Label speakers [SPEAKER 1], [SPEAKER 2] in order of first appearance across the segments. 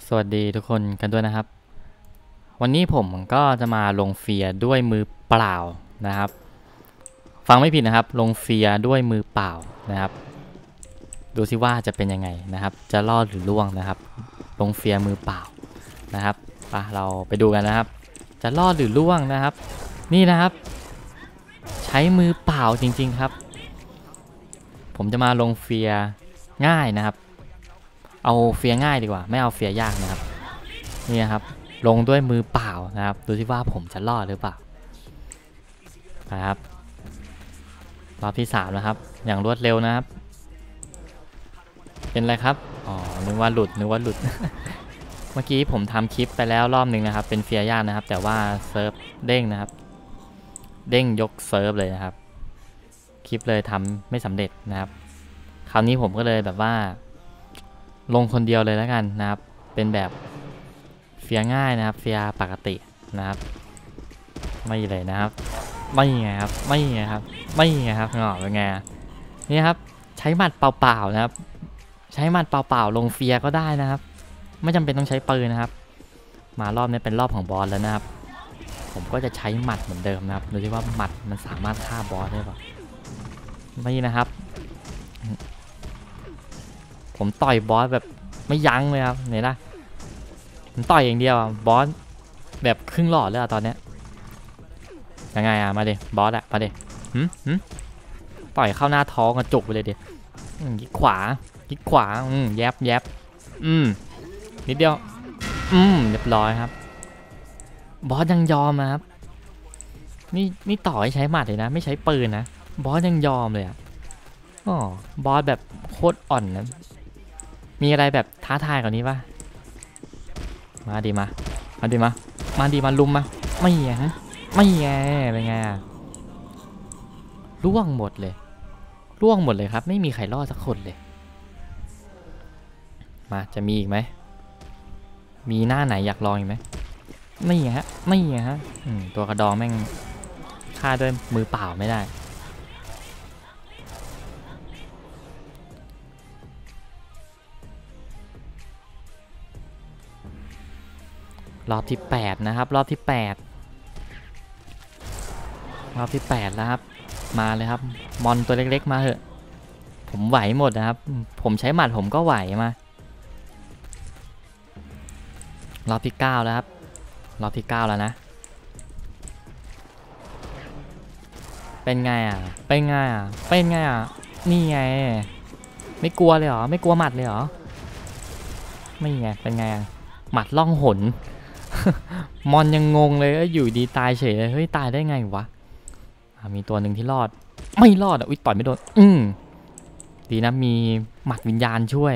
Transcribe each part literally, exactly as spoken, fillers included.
[SPEAKER 1] สวัสดีทุกคนกันด้วยนะครับวันนี้ผมก็จะมาลงเฟียด้วยมือเปล่านะครับฟังไม่ผิดนะครับลงเฟียด้วยมือเปล่านะครับดูซิว่าจะเป็นยังไงนะครับจะรอดหรือล่วงนะครับลงเฟียมือเปล่านะครับไปเราไปดูกันนะครับจะรอดหรือล่วงนะครับนี่นะครับใช้มือเปล่าจริงๆครับผมจะมาลงเฟียง่ายนะครับเอาเฟียง่ายดีกว่าไม่เอาเฟียยากนะครับนี่นะครับลงด้วยมือเปล่านะครับดูที่ว่าผมจะรอดหรือเปล่านะครับรอบที่สามนะครับอย่างรวดเร็วนะครับเป็นไรครับอ๋อนึกว่าหลุดนึกว่าหลุด เมื่อกี้ผมทำคลิปไปแล้วรอบหนึ่งนะครับเป็นเฟียยากนะครับแต่ว่าเซิร์ฟเด้งนะครับเด้งยกเซิร์ฟเลยนะครับคลิปเลยทำไม่สำเร็จนะครับคราวนี้ผมก็เลยแบบว่าลงคนเดียวเลยแล้วกันนะครับเป็นแบบเฟียง่ายนะครับเฟียปกตินะครับไม่เลยนะครับไม่ไงครับไม่ไงครับไม่ไงครับงอเป็นไงนี่ครับใช้หมัดเปล่าๆนะครับใช้หมัดเปล่าๆลงเฟียก็ได้นะครับไม่จำเป็นต้องใช้ปืนนะครับมารอบนี้เป็นรอบของบอสแล้วนะครับผมก็จะใช้หมัดเหมือนเดิมนะครับดูที่ว่าหมัดมันสามารถฆ่าบอสได้ป่ะไม่นะครับผมต่อยบอสแบบไม่ยั้งเลยครับเห็นไหมผมต่อยอย่างเดียวบอสแบบครึ่งหลอดเลยอะตอนเนี้ยยังไงอะมาดิบอสอะมาดิหืมหืมต่อยเข้าหน้าท้องกระจุกไปเลยดิยิกขวายิกขวาอืมแยบแยบอืมนิดเดียวอืมเรียบร้อยครับบอสยังยอมนะครับนี่นี่ต่อให้ใช้หมัดเลยนะไม่ใช้ปืนนะบอสยังยอมเลยอะอ๋อบอสแบบโคตรอ่อนนะมีอะไรแบบท้าทายกว่านี้ปะมาดีมามาดีมามาดีมาลุมมาไม่ไงไม่ไงเป็นไงอะล่วงหมดเลยล่วงหมดเลยครับไม่มีใครรอดสักคนเลยมาจะมีอีกไหมมีหน้าไหนอยากลองอีกไหมไม่ไงฮะไม่ไงฮะตัวกระดองแม่งฆ่าด้วยมือเปล่าไม่ได้รอบที่แปดนะครับรอบที่แปดรอบที่แปดแล้วครับมาเลยครับมอนตัวเล็กๆมาเถอะผมไหวหมดนะครับผมใช้หมัดผมก็ไหวมารอบที่เก้าแล้วครับรอบที่เก้าแล้วนะเป็นไงอ่ะเป็นไงอ่ะเป็นไงอ่ะนี่ไงไม่กลัวเลยเหรอไม่กลัวหมัดเลยเหรอไม่ไงเป็นไงหมัดล่องหน มอนยังงงเลยอยู่ดีตายเฉยเลยเฮ้ยตายได้ไงวะมีตัวหนึ่งที่รอดไม่รอดอ่ะอุ้ยต่อยไม่โดนอืมดีนะมีหมัดวิญญาณช่วย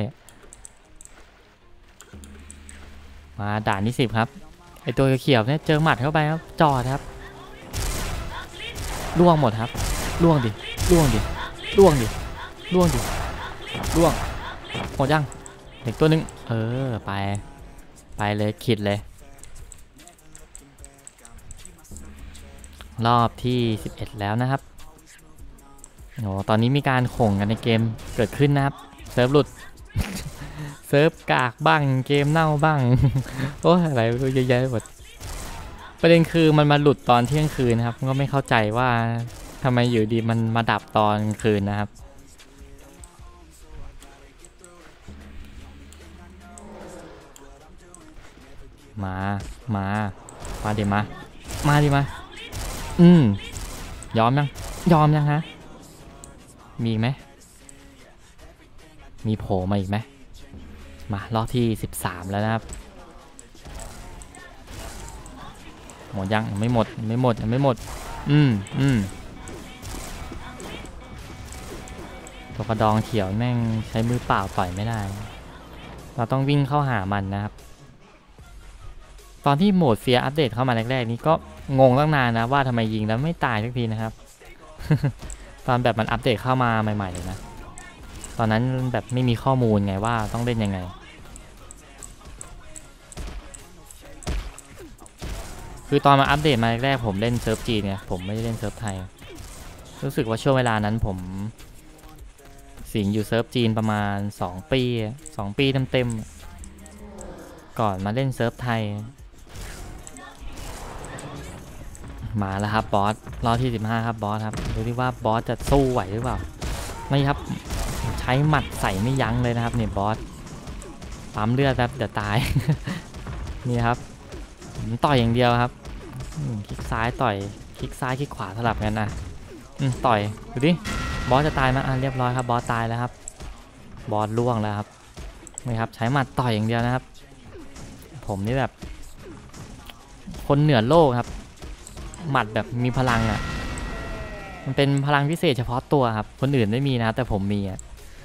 [SPEAKER 1] มาด่านที่สิบครับไอตัวเขียวเนี่ยเจอหมัดเข้าไปครับจอดครับล่วงหมดครับล่วงดิล่วงดิล่วงดิล่วงดิล่วงหมดยังเด็กตัวนึงเออไปไปเลยขิดเลยรอบที่สิบเอ็ดแล้วนะครับโอ้ตอนนี้มีการข่งกันในเกมเกิดขึ้นนะครับเซิร์ฟหลุด เซิร์ฟกากบ้างเกมเน่าบ้าง โอ้อะไรเยอะแยะหมดประเด็นคือมันมาหลุดตอนเที่ยงคืนนะครับก็ไม่เข้าใจว่าทำไมอยู่ดีมันมาดับตอนคืนนะครับมามามาดิมามาดิมาอืมยอมยังยอมยังฮะมีไหมมีโผล่มาอีกไหมมารอบที่สิบสามแล้วนะครับหมดยังไม่หมดไม่หมดไม่หมดอืมอืมตัวกระดองเขียวแม่งใช้มือเปล่าต่อยไม่ได้เราต้องวิ่งเข้าหามันนะครับตอนที่โหมดเฟียอัปเดตเข้ามาแรกๆนี้ก็งงตั้งนานนะว่าทำไมยิงแล้วไม่ตายสักทีนะครับ ตอนแบบมันอัปเดตเข้ามาใหม่ๆเลยนะตอนนั้นแบบไม่มีข้อมูลไงว่าต้องเล่นยังไงคือตอนมาอัปเดตมาแรกๆผมเล่นเซิร์ฟจีนเนี่ยผมไม่ได้เล่นเซิร์ฟไทยรู้สึกว่าช่วงเวลานั้นผมสิงอยู่เซิร์ฟจีนประมาณสองปีสองปีเต็มก่อนมาเล่นเซิร์ฟไทยมาแล้วครับบอสรอบที่สิบห้าครับบอสครับดูที่ว่าบอสจะสู้ไหวหรือเปล่าไม่ครับใช้หมัดใส่ไม่ยั้งเลยนะครับเนี่ยบอสปั๊มเลือดครับเดี๋ยวตาย นี่ครับผมต่อยอย่างเดียวครับคลิกซ้ายต่อยคลิกซ้ายคลิกขวาสลับกันนะต่อยดูดิบอสจะตายไหมอ่ะเรียบร้อยครับบอสตายแล้วครับบอสล่วงแล้วครับนี่ครับใช้หมัดต่อยอย่างเดียวนะครับผมนี่แบบคนเหนือโลกครับหมัดแบบมีพลังอ่ะมันเป็นพลังพิเศษเฉพาะตัวครับคนอื่นไม่มีนะแต่ผมมีอ่ะ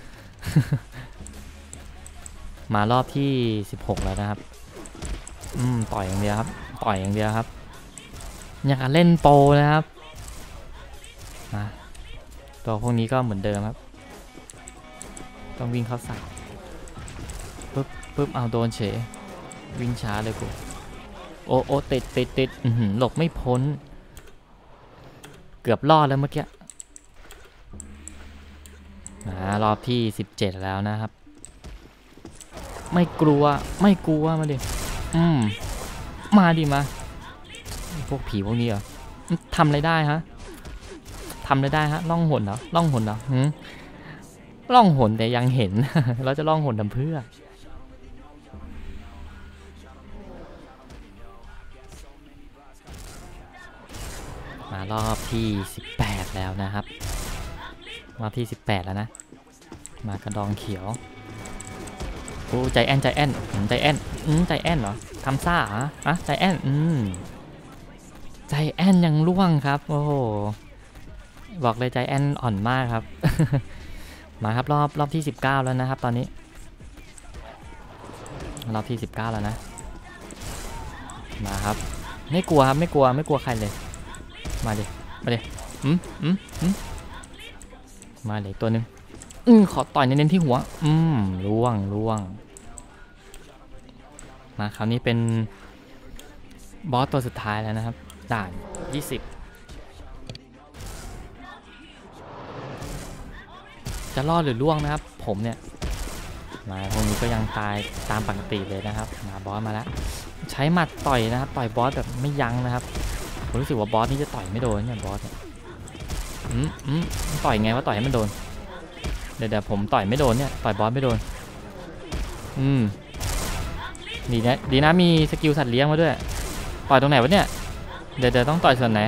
[SPEAKER 1] มารอบที่สิบหกแล้วนะครับอืมต่อยอย่างเดียวครับต่อยอย่างเดียวครับอยากเล่นโปรนะครับมาตัวพวกนี้ก็เหมือนเดิมครับต้องวิ่งเข้าใส่ปึ๊บปึ๊บเอาโดนเฉยวิ่งช้าเลยกูโอ้โอ้ติดติดติดหลบไม่พ้นเกือบรอดแล้วเมื่อกี้มารอบที่สิบเจ็ดแล้วนะครับไม่กลัวไม่กลัวมาดิอืมมาดิมาพวกผีพวกนี้เหรอทำอะไรได้ฮะทำอะไรได้ฮะล่องหนเหรอล่องหนเหรอหืมล่องหนแต่ยังเห็น เราจะล่องหนทำเพื่อมารอบที่สิบแปดแล้วนะครับรอบที่สิบแปดแล้วนะมากระดองเขียวโอ้ใจแอนใจแอนใจแอนอืมใจแอนเหรอทำซ่าอ่ะอ่ะใจแอนอืมใจแอนยังร่วงครับโอ้โหบอกเลยใจแอนอ่อนมากครับ มาครับรอบรอบที่สิบเก้าแล้วนะครับตอนนี้รอบที่สิบเก้าแล้วนะมาครับไม่กลัวครับไม่กลัวไม่กลัวใครเลยมาดิมาดิอืมอืมอืมมาเลยตัวหนึ่งอืมขอต่อยเน้นๆที่หัวอืมล่วงล่วงมาคราวนี้เป็นบอสตัวสุดท้ายแล้วนะครับด่านยี่สิบจะรอดหรือล่วงนะครับผมเนี่ยมาพวกนี้ก็ยังตายตามปกติเลยนะครับมาบอสมาแล้วใช้หมัดต่อยนะครับต่อยบอสแบบไม่ยั้งนะครับผมรู้สึกว่าบอสนี่จะต่อยไม่โดนเนี่ยบอสเนี่ยอืมอืมต่อยไงว่าต่อยให้มันโดนเดี๋ยวเดี๋ยวผมต่อยไม่โดนเนี่ยต่อยบอสไม่โดนอืมดีนะดีนะมีสกิลสัตว์เลี้ยงมาด้วยต่อยตรงไหนวะเนี่ยเดี๋ยวเดี๋ยวต้องต่อยส่วนไหน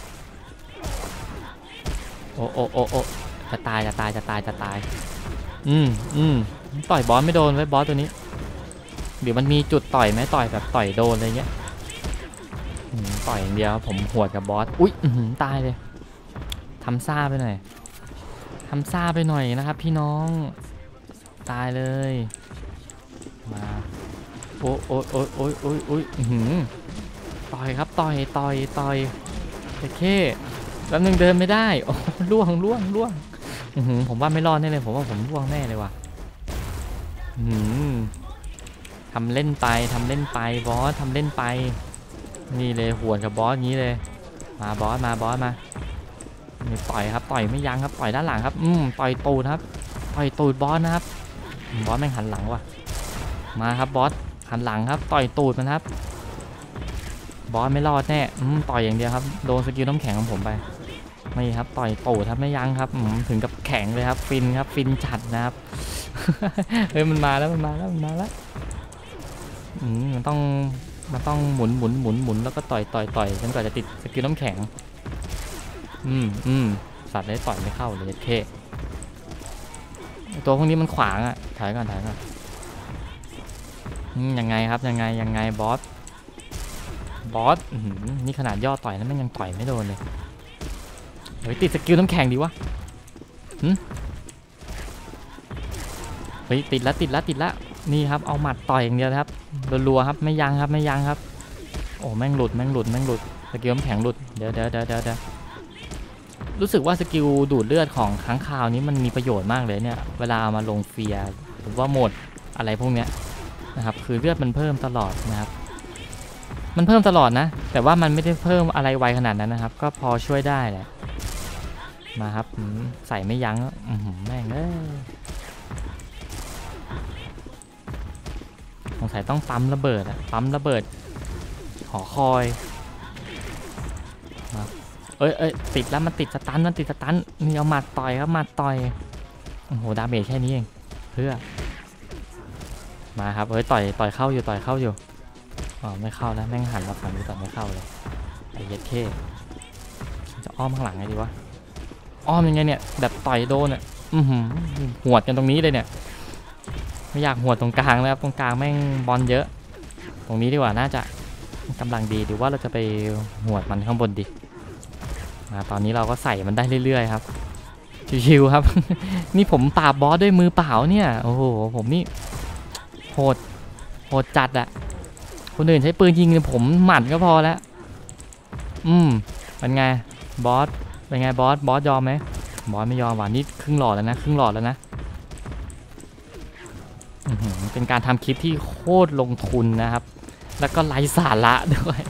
[SPEAKER 1] โอ้โอ้โอ้โอ้จะตายจะตายจะตายจะตายอืมอืมต่อยบอสไม่โดนไว้บอสตัวนี้เดี๋ยวมันมีจุดต่อยไหมต่อยแบบต่อยโดนอะไรเงี้ยต่อยอย่างเดียวผมหวดกับบอสอุ้ยตายเลยทำซ่าไปหน่อยทำซ่าไปหน่อยนะครับพี่น้องตายเลยมาโอ้โอ้โอ้โอ้โอ้โอ้ต่อยครับต่อยต่อยต่อยโอเคแป๊บนึงเดินไม่ได้โอ้ล่วงล่วงล่วงผมว่าไม่รอดแน่เลยผมว่าผมล่วงแน่เลยว่ะทำเล่นไปทำเล่นไปบอสทำเล่นไปนี่เลยหวนกับบอสงี้เลยมาบอสมาบอสมานี่ต่อยครับต่อยไม่ยั้งครับต่อยด้านหลังครับอืมต่อยตูดครับต่อยตูดบอสนะครับบอสแม่งหันหลังว่ะมาครับบอสหันหลังครับต่อยตูดมันครับบอสไม่รอดแน่อืมต่อยอย่างเดียวครับโดนสกิลน้ำแข็งของผมไปไม่ครับต่อยตูดครับไม่ยั้งครับถึงกับแข็งเลยครับฟินครับฟินจัดนะครับ เฮ้ยมันมาแล้วมันมาแล้วมันมาแล้วอืมมันต้องมันต้องหมุนหมุนหมุนหมุนแล้วก็ต่อยต่อยต่อยจนกว่าจะติดสกิลน้ำแข็งอืมอืมสัตว์ได้ต่อยไม่เข้าเลยเคตัวพวกนี้มันขวางอ่ะถ่ายก่อนถ่ายก่อนยังไงครับยังไงยังไงบอสบอสนี่ขนาดย่อต่อยแล้วมันยังต่อยไม่โดนเลยเฮ้ยติดสกิลน้ำแข็งดีวะเฮ้ยติดแล้วติดแล้วติดแล้วนี่ครับเอาหมัดต่อยอย่างเดียวครับรัวๆครับไม่ยั้งครับไม่ยั้งครับโอ้แม่งหลุดแม่งหลุดแม่งหลุดสกิลน้ำแข็งหลุดเดี๋ยวเดี๋ยวเดี๋ยวเดี๋ยวรู้สึกว่าสกิลดูดเลือดของค้างคาวนี้มันมีประโยชน์มากเลยเนี่ยเวลามาลงเฟียหรือว่าโหมดอะไรพวกเนี้ยนะครับคือเลือดมันเพิ่มตลอดนะครับมันเพิ่มตลอดนะแต่ว่ามันไม่ได้เพิ่มอะไรไวขนาดนั้นนะครับก็พอช่วยได้แหละมาครับใส่ไม่ยั้งแม่งเอ้ยสงสัยต้องปั๊มระเบิดอะปั๊มระเบิดหอคอยมาเอ้ยเอ้ยติดแล้วมันติดสตันมันติดสตันนี่เอาหมัดต่อยครับหมัดต่อยโอ้โหดาเมจแค่นี้เองเพื่อมาครับเอ้ยต่อยต่อยเข้าอยู่ต่อยเข้าอยู่อ๋อไม่เข้าแล้วแม่งหันมาฝั่งนี้ต่อยไม่เข้าเลยไอ้เย็ดเข้จะอ้อมข้างหลังไงดีวะอ้อมยังไงเนี่ยแบบต่อยโดนอ่ะอือหือหวดกันตรงนี้เลยเนี่ยไม่อยากหวดตรงกลางแล้วตรงกลางแม่งบอลเยอะตรงนี้ดีกว่าน่าจะกำลังดีหรือว่าเราจะไปหวดมันข้างบนดีมาตอนนี้เราก็ใส่มันได้เรื่อยๆครับชิวๆครับ นี่ผมปราบบอสด้วยมือเปล่าเนี่ยโอ้โหผมนี่โหดโหดจัดอะคนอื่นใช้ปืนยิงผมหมั่นก็พอแล้วอืมเป็นไงบอสเป็นไงบอสบอสยอมไหมบอสไม่ยอมว่ะนี่ครึ่งหลอดแล้วนะครึ่งหลอดแล้วนะเป็นการทำคลิปที่โคตรลงทุนนะครับแล้วก็ไร้สาระด้วย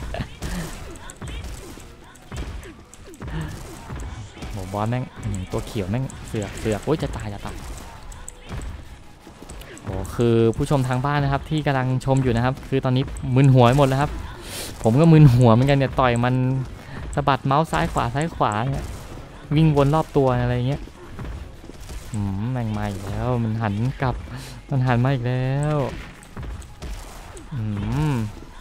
[SPEAKER 1] โหบอสแม่งตัวเขียวแม่งเสือกเสือกโอ้ยจะตายจะตายโอ้คือผู้ชมทางบ้านนะครับที่กำลังชมอยู่นะครับคือตอนนี้มึนหัวหมดแล้วครับผมก็มึนหัวเหมือนกันเนี่ยต่อยมันสะบัดเมาส์ซ้ายขวาซ้ายขวาเนี่ยวิ่งวนรอบตัวอะไรเงี้ยอืมแม่งมาอีกแล้วมันหันกลับมันหันมาอีกแล้วอืม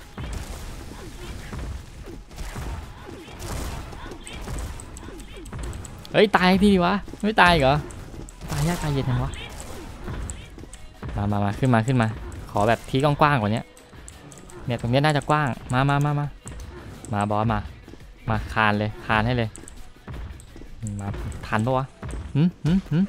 [SPEAKER 1] เฮ้ยตายพี่ดิวะไม่ตายเหรอตายยากตายเย็นยังวะมามามาขึ้นมาขึ้นมาขอแบบที่กว้างๆกว่านี้เนี่ยตรงนี้น่าจะกว้างมามามามามาบอสมามาคานเลยคานให้เลยมาทันปะวะหืมหืมหืม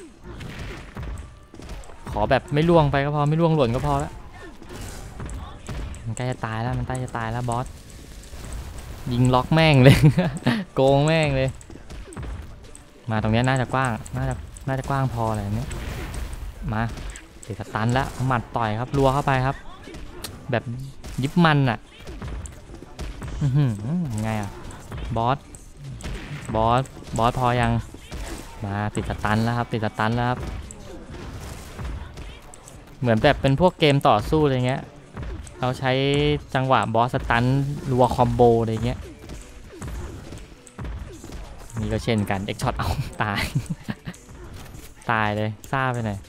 [SPEAKER 1] ขอแบบไม่ล่วงไปก็พอไม่ล่วงหล่นก็พอแล้วมันใกล้จะตายแล้วมันใกล้จะตายแล้วบอสยิงล็อกแม่งเลย โกงแม่งเลยมาตรงนี้น่าจะกว้างน่าจะน่าจะกว้างพออะไรเนี้ยมาติดสตันแล้วหมัดต่อยครับรัวเข้าไปครับแบบยิบมันอ่ะอือหือไงอ่ะบอสบอสบอสพอยังมาติดสตันแล้วครับติดสตันแล้วครับเหมือนแบบเป็นพวกเกมต่อสู้อะไรเงี้ยเราใช้จังหวะบอสสตันรัวคอมโบอะไรเงี้ยนี่ก็เช่นกันเอ็กช็อตเอาตาย ตายเลยซ่าไปหน่อย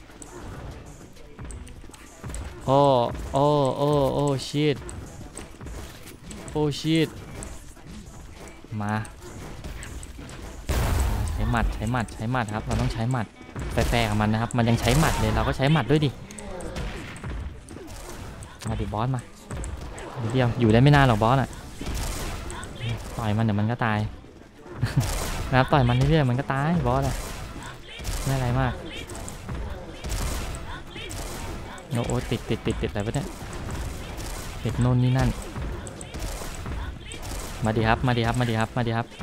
[SPEAKER 1] โอ้โอ้โอ้โอ้ชิตโอ้ชิตมาใช้หมัดใช้หมัดใช้หมัดครับเราต้องใช้หมัดแฝงกับมันนะครับมันยังใช้หมัดเลยเราก็ใช้หมัดด้วยดิมาดิบอสมาเดียวอยู่ได้ไม่นานหรอกบอสอ่ะต่อยมันเดี๋ยวมันก็ตายนะครับต่อยมันเรื่อยๆมันก็ตายบอสอ่ะไม่อะไรมากโอ้ติดติดติดติดอะไรวะเนี่ยติดโน่นนี่นั่นมาดีครับมาดีครับมาดีครับมาดีครับ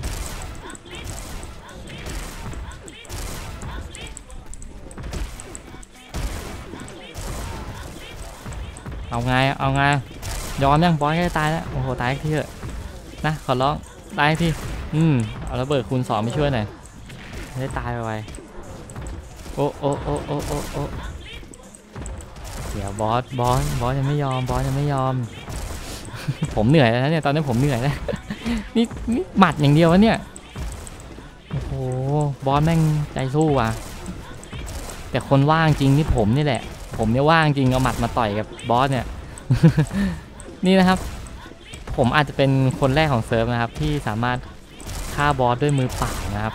[SPEAKER 1] เอาไงเอาไงยอมยังบอสใกล้ตายแล้วโอ้โหตายที่เถอะนะขอร้องตายที่อืมเอาระเบิดคูณสองไปช่วยหน่อยไม่ได้ตายไปไวโอ้โอ้โอ้โอ้โอ้โอ้เดี๋ยวบอสบอสบอสยังไม่ยอมบอสยังไม่ยอม ผมเหนื่อยแล้วเนี่ยตอนนี้ผมเหนื่อยแล้ว นี่นี่หมัดอย่างเดียววะเนี่ยโอ้โหบอสแม่งใจสู้ว่ะแต่คนว่างจริงนี่ผมนี่แหละผมเนี่ยว่างจริงเอาหมัดมาต่อยกับบอสเนี่ย นี่นะครับผมอาจจะเป็นคนแรกของเซิร์ฟนะครับที่สามารถฆ่าบอสด้วยมือเปล่านะครับ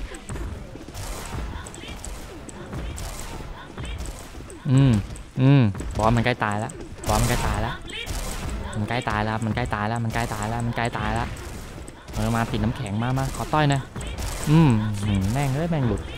[SPEAKER 1] อืมอืมบอสมันใกล้ตายแล้วบอสมันใกล้ตายแล้วมันใกล้ตายแล้วมันใกล้ตายแล้วมันใกล้ตายแล้วมันใกล้ตายแล้วเออมาติดน้ำแข็งมามาขอต้อยนะอืมแม่งเอ้ยแม่งหลุด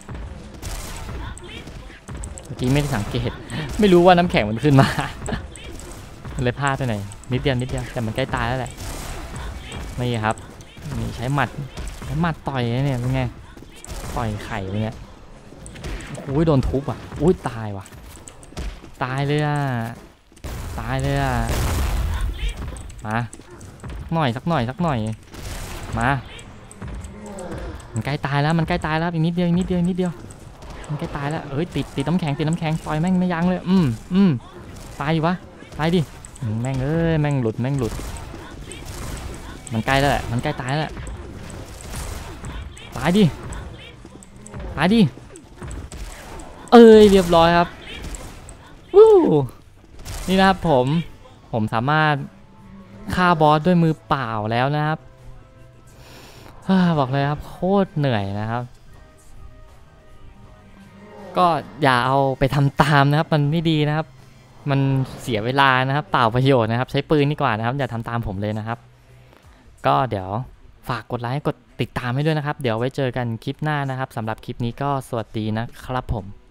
[SPEAKER 1] เมื่อกี้ไม่ได้สังเกตไม่รู้ว่าน้ำแข็งมันขึ้นมา เลยพลาดไปหน่อยนิดเดียวนิดเดียวแต่มันใกล้ตายแล้วแหละนี่ครับนี่ใช้หมัดใช้หมัดต่อยเนี่ยเป็นไงต่อยไข่เนี่ยอุ้ยโดนทุบอ่ะอุ้ยตายว่ะตายเลยอ่ะตายเลยอ่ะมาหน่อยสักหน่อยสักหน่อยมามันใกล้ตายแล้วมันใกล้ตายแล้วอีกนิดเดียวอีกนิดเดียวนิดเดียวมันใกล้ตายแล้วเอ้ยติดติดน้ำแข็งติดน้ำแข็งต่อยแม่งไม่ยั้งเลยอืมอืมตายอยู่วะตายดิแม่งเอ้ยแม่งหลุดแม่งหลุดมันใกล้แล้วแหละมันใกล้ตายแล้วแหละตายดิตายดิเอ้ยเรียบร้อยครับวู้นี่นะครับผมผมสามารถฆ่าบอสด้วยมือเปล่าแล้วนะครับบอกเลยครับโคตรเหนื่อยนะครับก็อย่าเอาไปทำตามนะครับมันไม่ดีนะครับมันเสียเวลานะครับเปล่าประโยชน์นะครับใช้ปืนดีกว่านะครับอย่าทำตามผมเลยนะครับก็เดี๋ยวฝากกดไลค์กดติดตามให้ด้วยนะครับเดี๋ยวไว้เจอกันคลิปหน้านะครับสำหรับคลิปนี้ก็สวัสดีนะครับผม